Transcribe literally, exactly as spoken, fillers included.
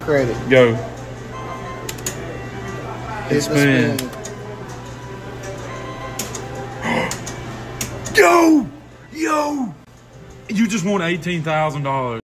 credit. Go. Hit It's the been. spin. Yo! Yo! You just won eighteen thousand dollars.